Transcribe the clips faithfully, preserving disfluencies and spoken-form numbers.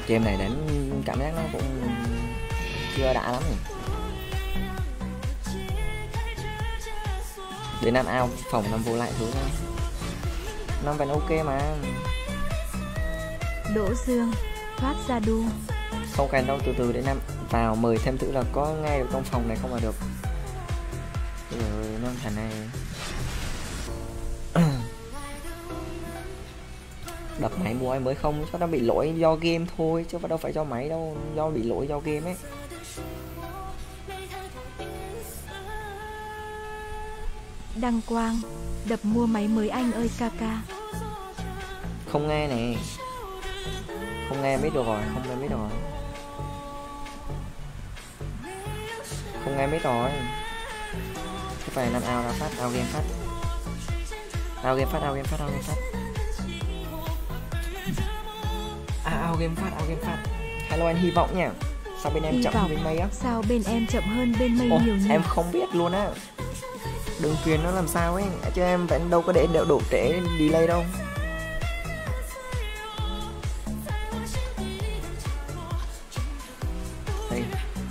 Game này đánh cảm giác nó cũng chưa đã lắm. Đến Nam ao phòng Nam vô lại thứ Nam vẫn ok mà. Đỗ Dương thoát ra đu. Không cần đâu, từ từ đến Nam vào mời thêm thử là có nghe được trong phòng này không là được. Rồi Nam thằng này đập máy mua mới không, cho nó bị lỗi do game thôi chứ đâu phải do máy đâu, do bị lỗi do game ấy. Đăng Quang đập mua máy mới anh ơi ca ca. Không nghe nè, không nghe biết được rồi, không nghe biết được rồi, không nghe biết rồi. Cái phải làm ao ra phát, ao game phát, ao game phát, ao game phát, ao game phát, à, ao game phát, ao game phát. Hello anh hy vọng nha. Sao bên em Hy chậm vọng. hơn bên mây á? Sao bên em chậm hơn bên mây Ồ, nhiều nhỉ? em không biết luôn á. Đường truyền nó làm sao ấy, chứ em vẫn đâu có để đệu độ trễ delay đâu. Đây.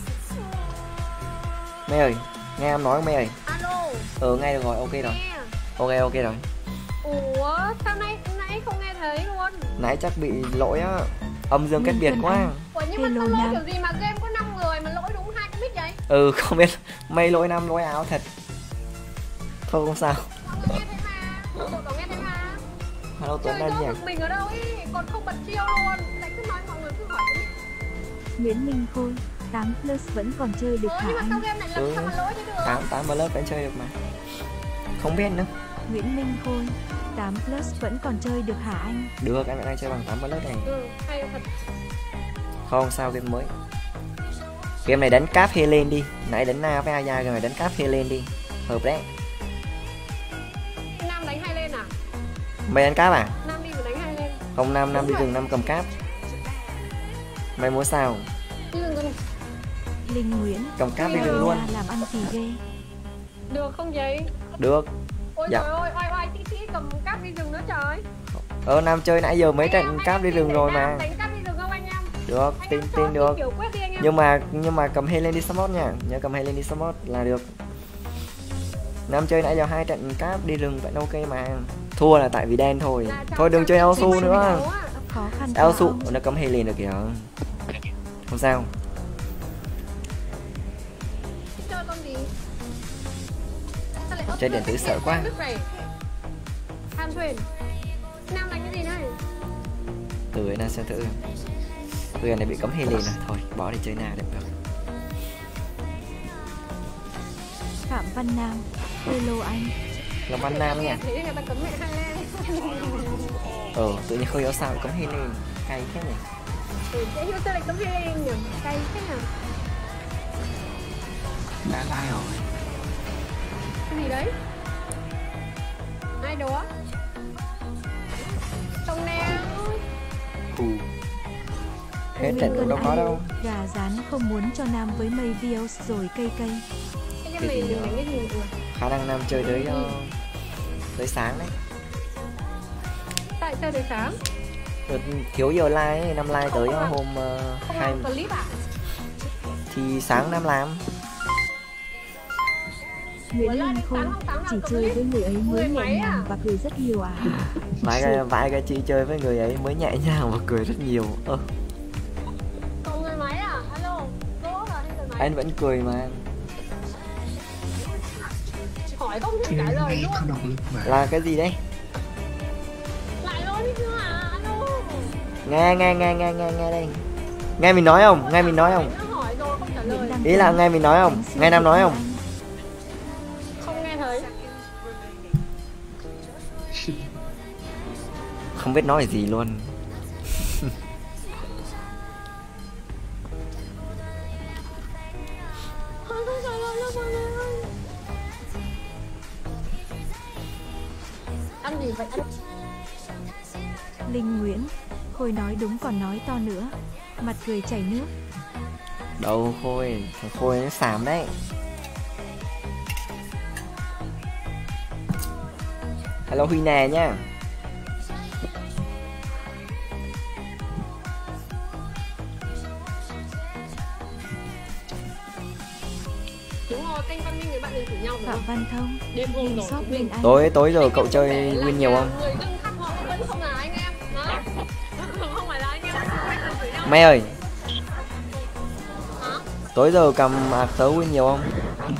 Mây ơi, nghe em nói không Mây ơi? Alo. Ừ, nghe được rồi, ok rồi. Nghe. Ok, ok rồi. Ủa, sao nay nãy không nghe thấy luôn? Nãy chắc bị lỗi á, âm dương cách biệt quá. Ủa nhưng mà sao lỗi kiểu gì mà game có năm người mà lỗi đúng hai cái mic vậy? Ừ, không biết, Mây lỗi năm lỗi áo thật. Thôi không sao. Mọi người nghe thấy mà, mọi người có nghe thấy mà. Hello Tuấn Chơi Anh đỡ nhỉ? một mình ở đâu ý, còn không bật chiêu luôn. Lại cứ nói mọi người cứ hỏi cái mic. Nguyễn Minh Khôi tám plus vẫn còn chơi được Ủa hả nhưng mà sao anh? game này làm Ừ. sao mà lỗi chứ được? tám tám plus vẫn chơi được mà. Không biết nữa. Nguyễn Minh Khôi tám plus vẫn còn chơi được hả anh? Được, em vẫn đang chơi bằng tám plus này. Ừ, hay thật. Không sao, game mới. Game này đánh cáp Helen đi. Nãy đánh Na với Aya, game này đánh cáp Helen đi. Hợp đấy. Nam đánh hai lên à? Mày đánh cáp à? Nam đi mà đánh hai lên. Không, Nam Nam đi rừng, Nam cầm cáp. Mày muốn sao? Đi rừng rừng. Linh Nguyễn Cầm cáp đi Ui, rừng ừ. luôn. làm ăn kỳ ghê. Được không vậy? Được. Ôi Dạ. trời ơi, oai oai tí tí cầm cáp đi rừng nữa trời. Ờ, Nam chơi nãy giờ mấy Anh trận em, anh cáp em đi tin rừng để rồi Nam mà. đánh cáp đi rừng không anh em? Được, Anh tin em cho tin tí được. kiểu quét đi anh em. Nhưng mà nhưng mà cầm Helen đi support nha, nhớ cầm Helen đi support là được. Nam chơi nãy giờ hai trận cáp đi rừng vẫn ok mà. Thua là tại vì đen thôi. Là cho- Thôi đừng cho chơi chị Elsu mày nữa. đấu á. Khó khăn quá Elsu ông. nó cầm Helen được kìa. Không sao. Chơi con gì? Sao lại ấp Chơi điện nước tử cái sợ điện quá. nước này? Than thuyền. Nam đánh cái gì đây? Từ ấy là xem thử. Người này bị cấm Helen rồi, thôi bỏ đi chơi nào được được. Phạm Văn Nam hello anh. Long Văn Nam nha. Thế người ta cấm mẹ hai lên. Ờ, tự nhiên không hiểu sao lại cấm Helen. Cay thế nhỉ. Ừ, dễ hiểu sao lại cấm hai lên nhỉ? Cay thế nào? Đã like rồi. Cái gì đấy? Ai đó? Tông neo. Ừ. Hết trận cũng đâu có đâu. Gà rán không muốn cho Nam với mây views rồi cây cây. Cái Cái này gì mình đó? đánh cái gì rồi? Khả năng Nam chơi tới uh, tới sáng đấy. Tại chơi tới sáng? Được, thiếu giờ like ấy, Nam like tới uh, hôm uh, Không hai làm clip à? thì sáng Nam làm. Nguyễn Minh Khôi chỉ chơi với người ấy mới nhẹ nhàng và cười rất nhiều à? Vài cái vài cái chị chơi với người ấy mới nhẹ nhàng và cười rất nhiều. Ơ, Cậu người máy à? Alo, Đỗ à hay người máy? anh vẫn cười mà. Hỏi không thể Thì trả lời này luôn. có động lực mà. Là cái gì đấy? Lại lỗi đi chưa à? Alo. Nghe nghe nghe nghe nghe nghe đây. Nghe mình nói không? Nghe mình nói không? Nó hỏi rồi không trả lời. Ý là nghe mình nói không? Nghe Nam nói không? Không nghe thấy. Không biết nói gì luôn. Không không trả lời đâu mọi người ơi. Ăn gì vậy? Ăn Linh Nguyễn Khôi nói đúng còn nói to nữa. Mặt cười chảy nước. Đâu Khôi, thằng Khôi nó xàm đấy. Hello Huy nè nha. đúng rồi, kênh Văn Minh với bạn đừng thử nhau đúng Phạm không? Văn Thông, Đêm hôm game rồi shop chúng bên mình anh. Tối tối giờ Anh cậu em chơi để là win nhiều nhà không? người dân khác họ vẫn không là anh em đó. Không phải là anh em đừng thử nhau. Mày ơi, Hả? tối giờ cầm ạc tớ win nhiều không?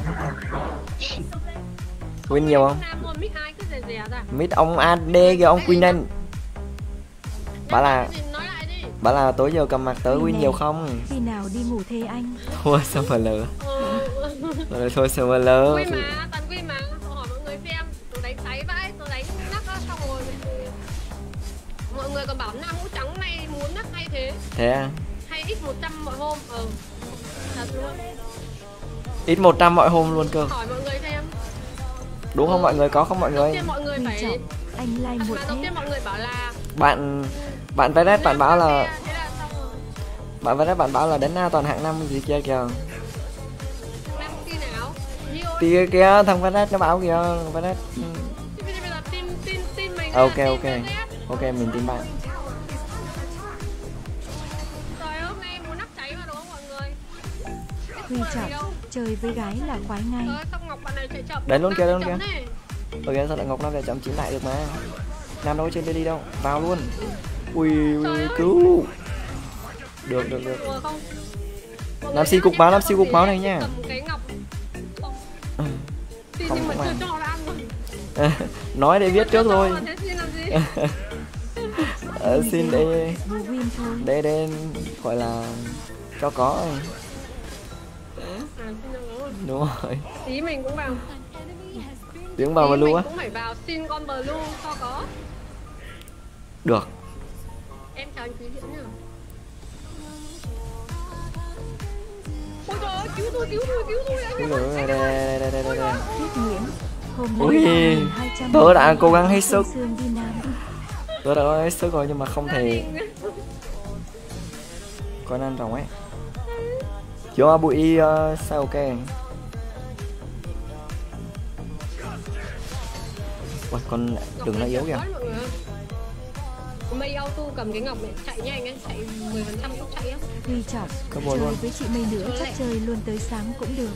Win nhiều không? Nam luôn mic ai cứ rè rè ra. Mít ông a đê kìa, ông Queen nên. Bảo là Nói lại đi. bảo là tối giờ cầm ạc tớ win nhiều không? Khi nào đi ngủ thế anh? Thua sao mà lỡ. Ừ. Rồi thôi sao mà lỡ. Quy mà, toàn quy mà. Tôi hỏi mọi người xem, tôi đánh sáy vãi, tôi đánh nắc á, xong rồi mọi người còn bảo Nam mũ trắng này muốn nắc hay thế. Thế à? Hay x một trăm mọi hôm. Ừ. Thật luôn. Ít một trăm mọi hôm luôn cơ. Hỏi mọi người xem. Đúng không mọi người, có không mọi Đầu người? tiên mọi người Huy phải trọng, anh like một mà đầu hết. tiên mọi người bảo là Bạn bạn Vedet bạn bảo là thế là xong rồi. bạn Vedet bạn bảo là đến na toàn hạng năm gì kia kìa. Nam tin nào? Nhiều. Thì kia kìa, thằng Vedet nó bảo kìa, Vedet. Thì bây giờ tin tin tin mình. Ok tin ok. Vedet. Ok mình tin bạn. Trời ơi, hôm nay muốn nắp cháy mà đúng không mọi người? Huy trọng, chơi với gái là khoái ngay. Trời ơi, xong Ngọc bạn này chạy chậm. Đến luôn kìa, đến luôn Chậm kìa. này. Ok sao lại Ngọc Nam để chậm chín lại được mà. Nam đâu có trên đây đi đâu, vào luôn. Ui, ui cứu. Được được được. Đùa không? Mọi Nam người si nhá, cục em máu, cho Nam si con cục về máu này em nha. cầm cái ngọc. Không. Thì Không, nhưng mà không chưa ăn. cho nó ăn rồi. Nói để biết trước Chưa cho thôi. mà thế xin làm gì? Ờ, xin để Bố win thôi. để để gọi là cho có ấy. À, xin được rồi. Đúng rồi. Tí mình cũng vào. Tiếng vào Tí blue á. mình cũng phải vào xin con blue cho có. Được. Em chào anh Quý Diễn nhá. Ôi trời ơi, cứu tôi, cứu tôi, cứu tôi anh Ui em giời ơi, ơi, anh đây em ơi. đây đây đây đây đây. Tuyết Nguyễn, hôm Ui, nay là hai trăm tớ đã cố gắng hết sức. Sương đi Nam. Tôi đã nói sức rồi nhưng mà không thể con ăn rồng ấy. Vô bụi uh, sao ok. Ôi con đừng nó yếu kìa. Mây auto cầm cái ngọc này chạy nhanh ấy, chạy mười phần trăm tốc chạy á. Huy trọng, Có bùa chơi luôn. với chị Mây nữa chắc chơi luôn tới sáng cũng được.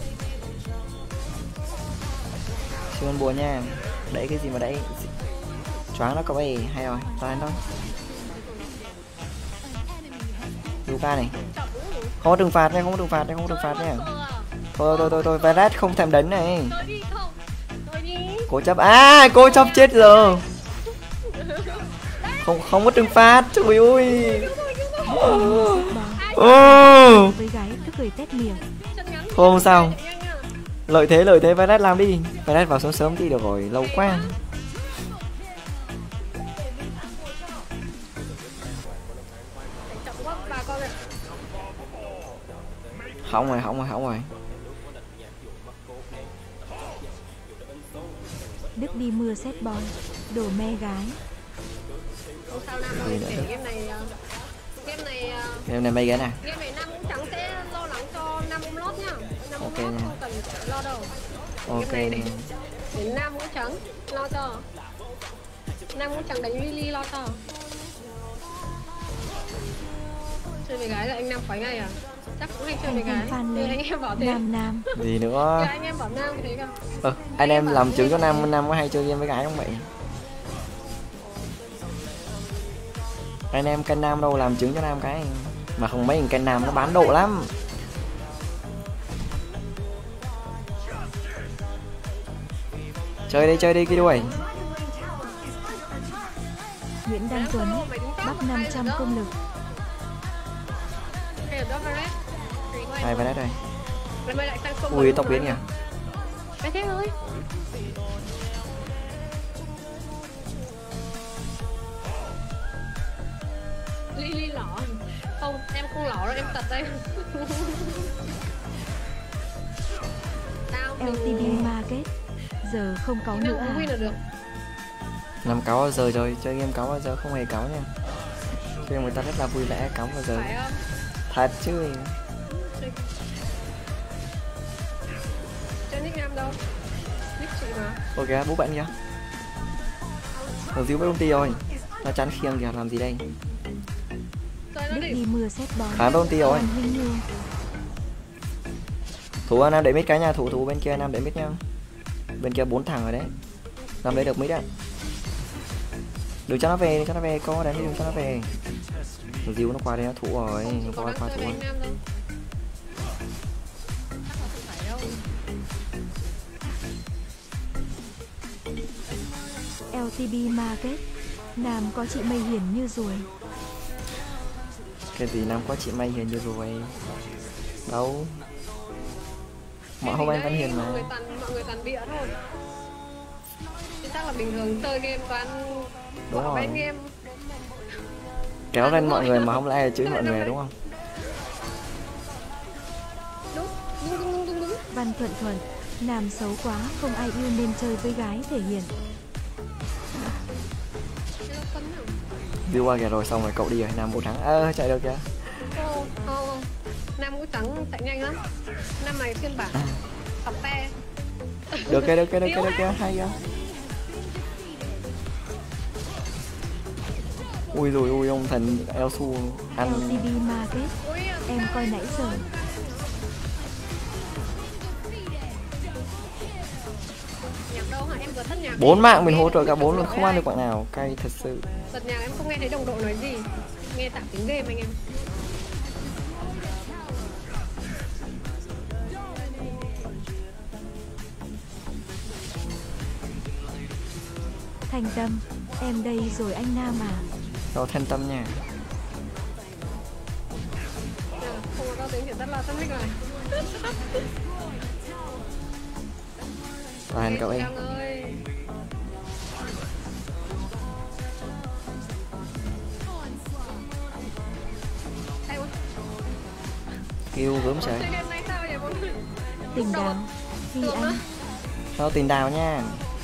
Chưa con bùa nha. Đẩy cái gì mà đẩy. Choáng nó cậu ấy, hay rồi, tao đánh thôi. Luca này. Không có trừng phạt nha, không có trừng phạt nha, không có trừng phạt nha. Thôi thôi thôi thôi, Vedet không thèm đánh này. Tôi đi không? Tôi đi. Cô chấp à, cô chấp chết rồi. Không không có trừng phạt, trời ơi. Ô. Với gái cứ cười tét miệng. Không sao. Lợi thế lợi thế Vedet làm đi. Vedet vào sớm sớm đi được rồi, lâu quá. Hỏng rồi, hỏng rồi, hỏng rồi. Đức đi mưa xét boy, đổ me gái. Không sao Nam ơi, để game này game này Game này mấy cái nè. game này Nam cũng chẳng sẽ lo lắng cho Nam cũng lót nhá. Nam Ok cũng lót nha. không cần lo đâu. Ok Game này nha. để, để Nam cũng trắng lo cho. Nam cũng chẳng đánh Lily lo cho. Chơi với gái là anh Nam khoái ngay à? Chắc cũng hay chơi với gái. Fan Thì lên. anh em bảo thế. Nam Nam. Gì nữa? Thì anh em bảo Nam thế cơ. Ờ, anh em làm chứng cho Nam, Nam có hay chơi game với gái không vậy? Anh em canh Nam đâu, làm chứng cho Nam cái. Mà không mấy thằng canh Nam nó bán độ lắm. Chơi đi, chơi đi cái đuôi. Nguyễn Đăng Tuấn, Bắc năm trăm công lực. Hay là Dovaret. Hai Vedet đây. Lần này lại sang công Ui tóc biến kìa. Cái thế thôi. Lily lỏ. Không, em không lỏ đâu, em tật đây. Tao lờ tê bê Market. Giờ không có nữa không win à? là được. Làm cáo bao giờ rồi, chơi game cáo bao giờ không hề cáo nha. Chơi người ta rất là vui vẻ cáo bao giờ. Phải không? Thật chứ. Chơi nick Nam đâu? Nick chị mà. Ok, bố bạn kìa. Ở dưới với công ty rồi. Nó chắn khiêng kìa, làm gì đây? Chơi nó Đức đi. đi mưa xét boy. Phá với công ty rồi. Hoàng Huynh Hương. Thủ Nam để mít cái nha, thủ thủ bên kia Nam để mít nha. Bên kia bốn thằng rồi đấy. Nam lấy được mít á. Đừng cho nó về, đừng cho nó về, có đánh đừng cho nó về. Dìu nó qua đây nó thủ rồi, nó qua qua thủ rồi. lờ tê bê Market. Nam có chị Mây Hiền như rồi. Cái gì Nam có chị Mây Hiền như rồi. Đâu. Mọi hôm anh vẫn hiền mà. Mọi người toàn, mọi người toàn bịa thôi. Chứ chắc là bình thường chơi game toàn đúng rồi. Bên game. Kéo lên mọi người mà không lẽ chửi mọi người đúng không? Đúng, đúng, đúng, đúng, đúng. Văn Thuận Thuận. Nam xấu quá, không ai yêu nên chơi với gái thể hiện. View qua kìa rồi xong rồi cậu đi rồi, Nam mũ trắng. Ơ à, chạy được kìa. Ô, ô, Nam mũ trắng chạy nhanh lắm. Năm này phiên bản sọc te. Được kìa, được kìa, được kìa, được kìa, hay kìa. Ui rồi ui ông thần Elsu ăn. lờ tê bê Market. Em coi nãy giờ. Bốn mạng mình hỗ trợ cả bốn luôn, không ăn được bạn nào, cay thật sự. Bật nhạc em không nghe thấy đồng đội nói gì, nghe tạm tiếng game anh em. Thành Tâm, em đây rồi anh Nam à. Đâu Thanh Tâm nha. À, không có tiếng thì rất là tâm thích rồi. Và hẹn cậu em. Kêu gớm sợ. Tình đào, Phi Anh. Sao tình đào nha.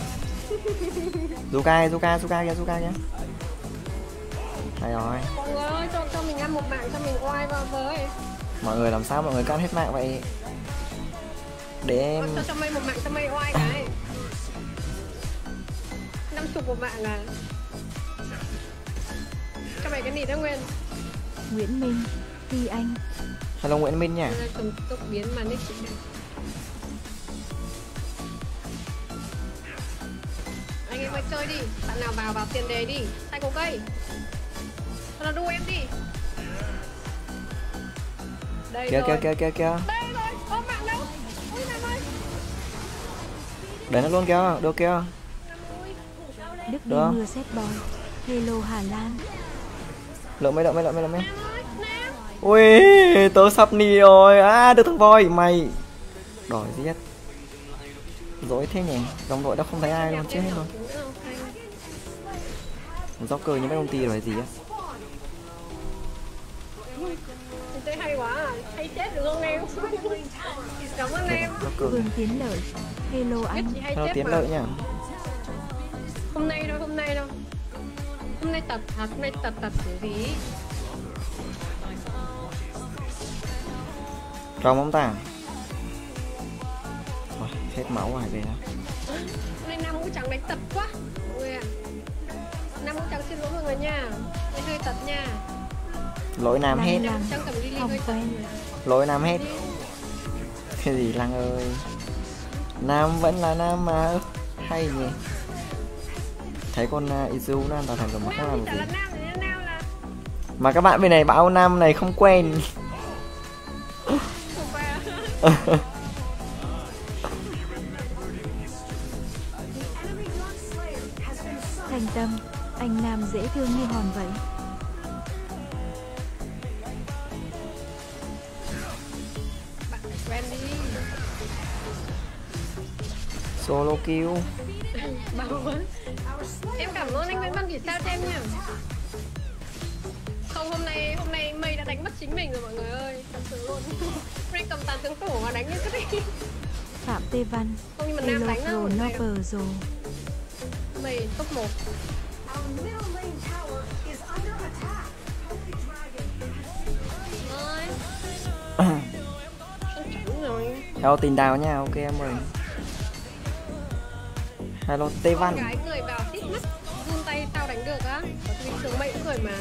Zuka, Zuka, Zuka kìa, Zuka kìa. Hay rồi. Mọi người ơi, cho, cho mình ăn một mạng cho mình oai vào với. Mọi người làm sao mọi người can hết mạng vậy? Để em cho cho mày một mạng cho mày oai cái. Năm chục một mạng à? Cho mày cái gì đó Nguyên? Nguyễn Minh, Phi Anh. Hello Nguyễn Minh nha. Cầm tục biến mà nick chị này. Anh em ơi chơi đi, bạn nào vào vào tiền đề đi, tay cổ cây. Cho nó đu em đi. Đây Kìa rồi. kìa kìa kìa kìa. Đây rồi, ôm mạng đâu? Ôi Nam ơi. Để nó luôn kìa, được kìa. Đức đi mưa set boy. Hello Hà Lan. Lượm mấy lượm mấy lượm mấy lượm mấy. Ui, tớ sắp nì rồi. À, được thằng voi mày. Đòi giết. Dối thế nhỉ, đồng đội đã không thấy ai luôn, chết hết rồi. Joker như mấy công ty rồi gì á. Chơi hay quá à, hay chết được không em? Cảm ơn em. Vương Tiến Lợi. Hello anh. Hello Tiến Lợi nha. Hôm nay thôi, hôm nay đâu. Hôm nay tật thật, hôm nay tật tật kiểu gì? Rồng không ta? Ôi, hết máu rồi về đó. Hôm nay Nam mũ trắng đánh tật quá. Ôi à. Nam mũ trắng xin lỗi mọi người nha. Đây hơi tật nha. Lỗi Nam hết. Không quen. Lỗi Nam hết. Cái gì Lăng ơi. Nam vẫn là Nam mà. Hay nhỉ. Thấy con uh, Izu nó tạo thành rồi mà không làm gì. Mà các bạn bên này bảo Nam này không quen. Thành Tâm, anh Nam dễ thương như hòn vậy. Bạn quen đi. Solo kill. Em cảm ơn anh Nguyễn Văn Kỳ sao cho em nha. Không, hôm nay hôm nay Mây đã đánh mất chính mình rồi mọi người ơi, thật sự luôn. Ray cầm tàn tướng tổ mà đánh như thế này. Phạm Tê Văn. Không nhưng mà Nam đánh đâu. Pro rồi. Mây top một. Hello tình đào nha, ok em ơi. Hello Tê Văn. Con gái cười vào tít mắt, run tay tao đánh được á. Bình thường Mây cũng cười mà.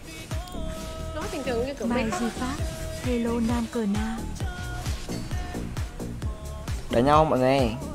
Nó bình thường như kiểu Mai Duy Pháp. Hello Nam Cờ Na. nhau không mọi người?